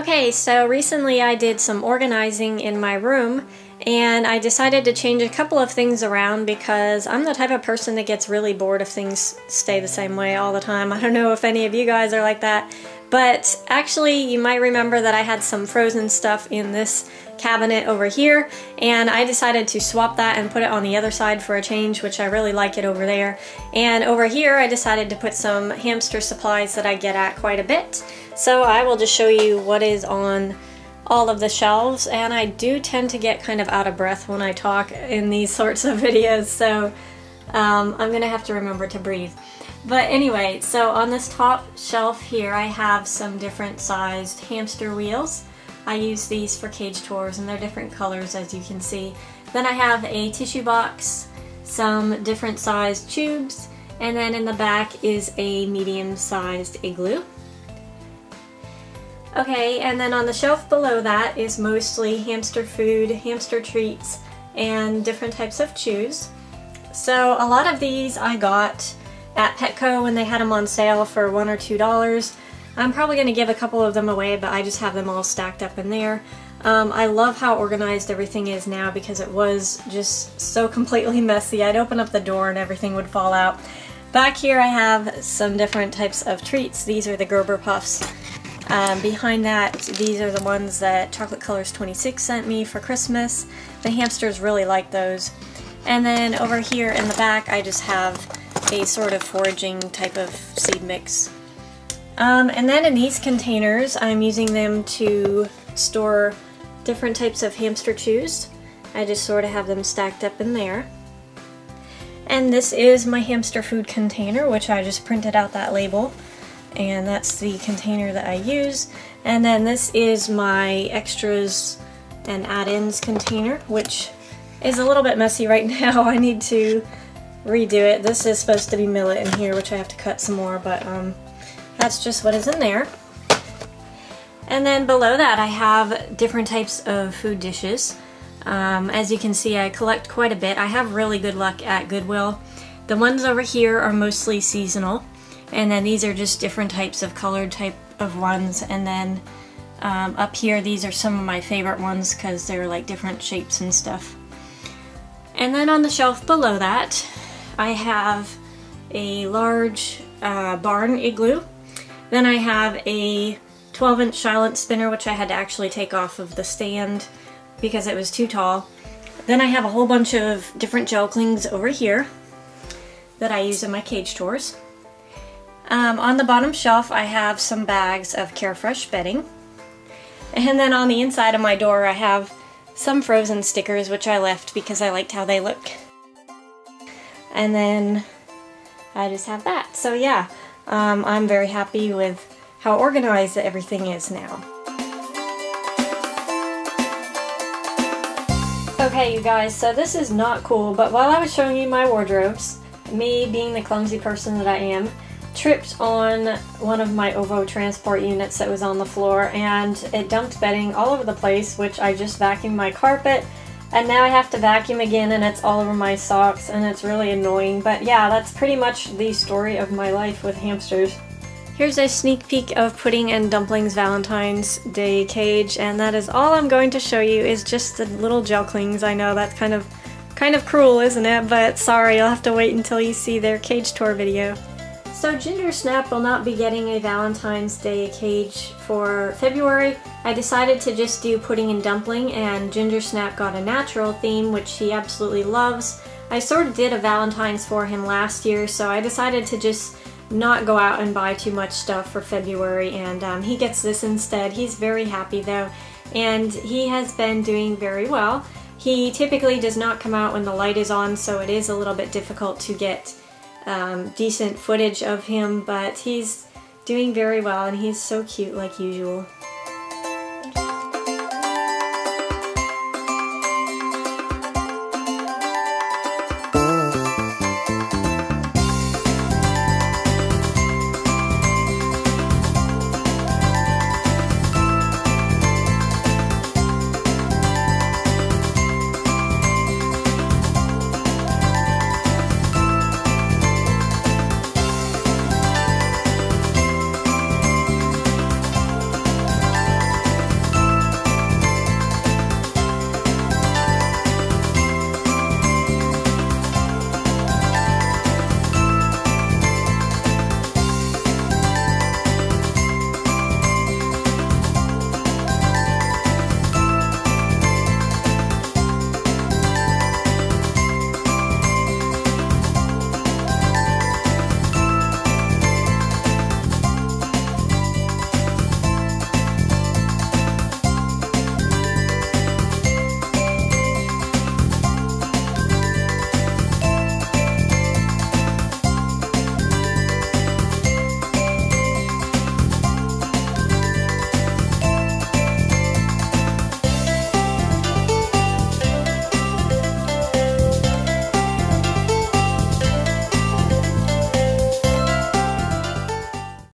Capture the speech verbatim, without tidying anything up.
Okay, so recently I did some organizing in my room and I decided to change a couple of things around because I'm the type of person that gets really bored if things stay the same way all the time. I don't know if any of you guys are like that, but actually you might remember that I had some frozen stuff in this cabinet over here, and I decided to swap that and put it on the other side for a change, which I really like it over there. And over here I decided to put some hamster supplies that I get at quite a bit. So I will just show you what is on all of the shelves, and I do tend to get kind of out of breath when I talk in these sorts of videos, so um, I'm gonna have to remember to breathe. But anyway, so on this top shelf here I have some different sized hamster wheels. I use these for cage tours and they're different colors, as you can see. Then I have a tissue box, some different sized tubes, and then in the back is a medium sized igloo. Okay, and then on the shelf below that is mostly hamster food, hamster treats, and different types of chews. So a lot of these I got at Petco when they had them on sale for one or two dollars. I'm probably going to give a couple of them away, but I just have them all stacked up in there. Um, I love how organized everything is now because it was just so completely messy. I'd open up the door and everything would fall out. Back here I have some different types of treats. These are the Gerber Puffs. Um, behind that, these are the ones that Chocolate Colors twenty-six sent me for Christmas. The hamsters really like those. And then over here in the back I just have a sort of foraging type of seed mix. Um, and then in these containers I'm using them to store different types of hamster chews. I just sort of have them stacked up in there. And this is my hamster food container, which I just printed out that label. And that's the container that I use. And then this is my extras and add-ins container, which is a little bit messy right now. I need to redo it. This is supposed to be millet in here, which I have to cut some more, but um, that's just what is in there. And then below that I have different types of food dishes. Um, as you can see, I collect quite a bit. I have really good luck at Goodwill. The ones over here are mostly seasonal. And then these are just different types of colored type of ones, and then um, up here these are some of my favorite ones because they're like different shapes and stuff. And then on the shelf below that I have a large uh, barn igloo. Then I have a twelve inch silent spinner, which I had to actually take off of the stand because it was too tall. Then I have a whole bunch of different gel clings over here that I use in my cage tours. Um, on the bottom shelf I have some bags of Carefresh bedding, and then on the inside of my door I have some Frozen stickers, which I left because I liked how they look. And then I just have that. So yeah, um, I'm very happy with how organized everything is now. Okay you guys, so this is not cool, but while I was showing you my wardrobes, me being the clumsy person that I am, tripped on one of my OVO transport units that was on the floor, and it dumped bedding all over the place, which I just vacuumed my carpet, and now I have to vacuum again and it's all over my socks, and it's really annoying. But yeah, that's pretty much the story of my life with hamsters. Here's a sneak peek of Pudding and Dumpling's Valentine's Day cage, and that is all I'm going to show you, is just the little gel clings. I know that's kind of kind of cruel, isn't it? But sorry, you'll have to wait until you see their cage tour video. So Ginger Snap will not be getting a Valentine's Day cage for February. I decided to just do Pudding and Dumpling, and Ginger Snap got a natural theme, which he absolutely loves. I sort of did a Valentine's for him last year, so I decided to just not go out and buy too much stuff for February, and um, he gets this instead. He's very happy though, and he has been doing very well. He typically does not come out when the light is on, so it is a little bit difficult to get Um, decent footage of him, but he's doing very well and he's so cute like usual.